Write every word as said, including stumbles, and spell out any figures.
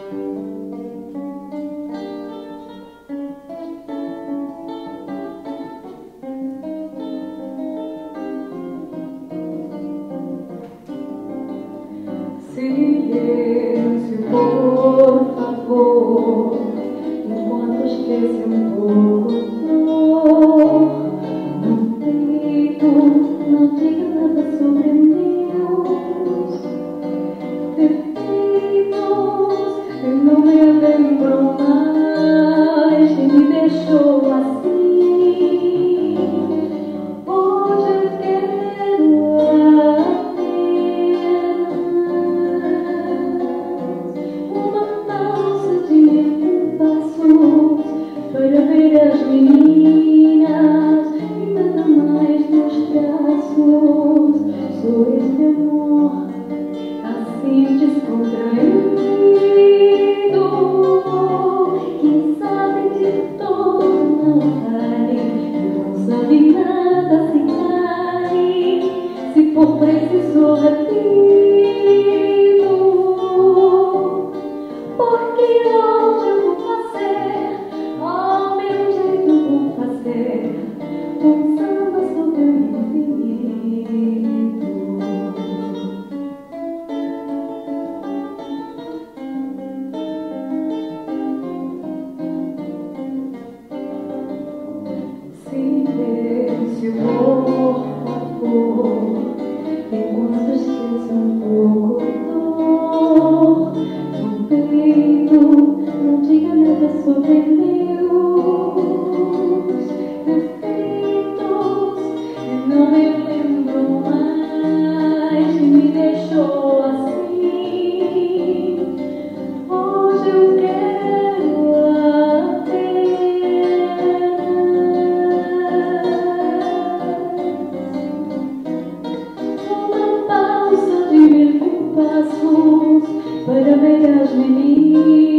Silêncio, por favor, enquanto esquece um pouco dor no peito. Não diga nada sobre meus defeitos. Eu não me lembro mais quem me deixou assim. Hoje eu quero para ver as meninas e nada mais nos braços. Sou esse amor assim descontraído, que sabe de todo, não vale, não sabe nada se cai, se for preciso repito. Porque hoje eu vou fazer ao meu jeito, vou fazer um samba sobre o infinito. Silêncio, por favor, enquanto esqueço um pouco dor no peito. Não diga nada sobre meus defeitos. Eu não me lembro mais quem me deixou assim. Hoje eu quero uma pausa de mil compassos para ver as meninas